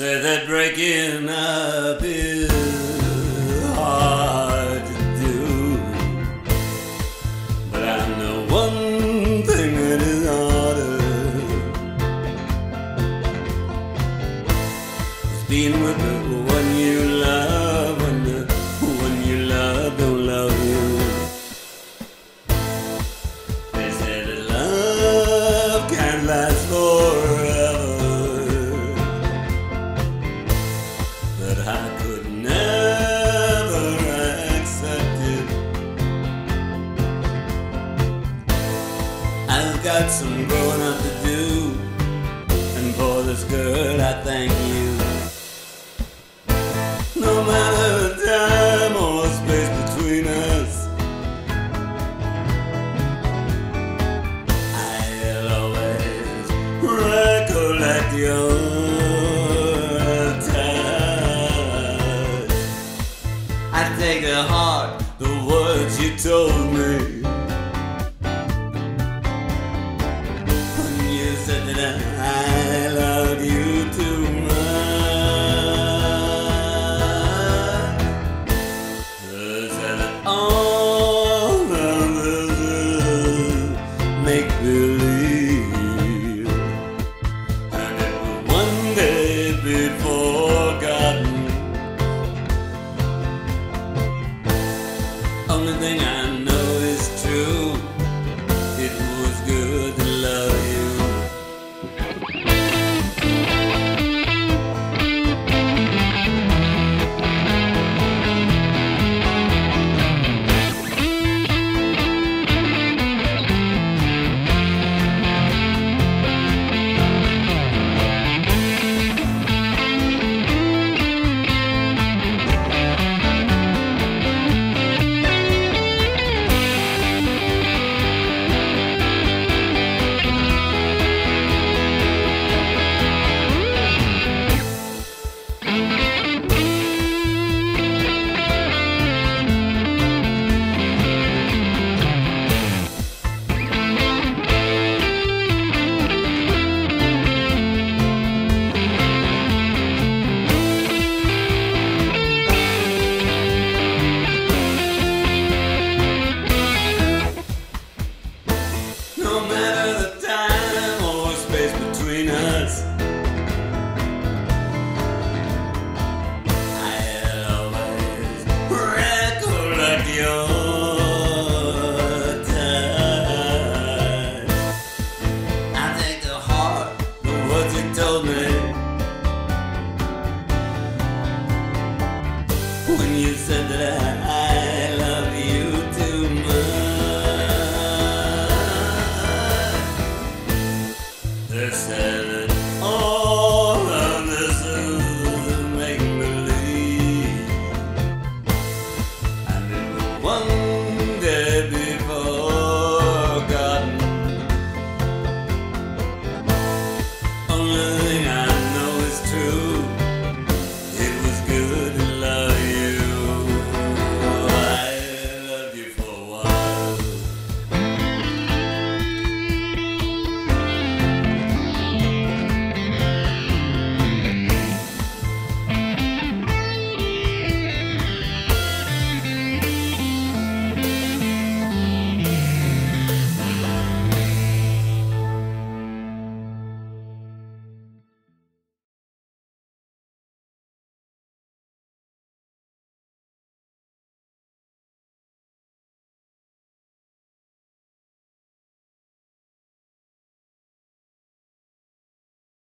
say that breaking up is hard to do, but I know one thing that is harder. It's being with the one you love when the one you love don't love you. They say that love can't last forever, but I could never accept it. I've got some growing up to do, and for this girl I thank